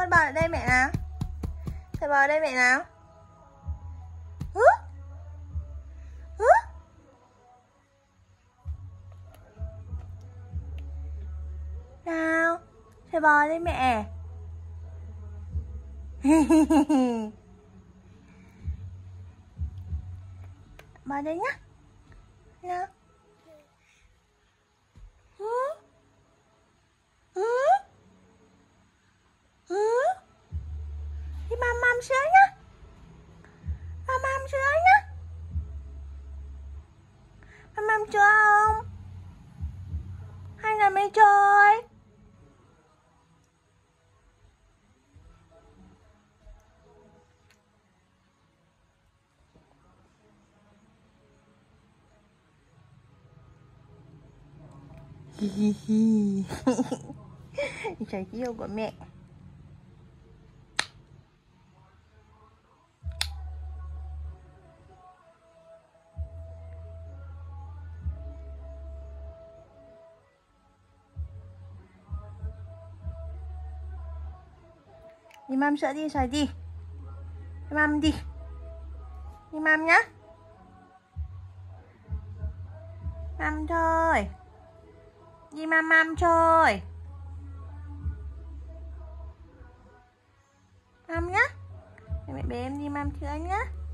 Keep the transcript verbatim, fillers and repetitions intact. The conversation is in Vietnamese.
con bò lại đây mẹ nào. Thầy bò ở đây mẹ nào. Hứ? Hứ? Nào, thầy bò ở đây mẹ. Bò đây nhá. Nào. Hứ? Hứ? Hứ? Đi mam mam sữa nhá. Mam mam sữa nhá. Mam mam sữa không? Hay là mẹ chơi? Hi hi hi. Trái yêu của mẹ. Đi mam sợ đi, xoài đi. Đi mam đi. Đi mam nhá. Mam thôi. Đi mam mam thôi. Mam nhá. Mẹ bé em đi mam chưa nhá.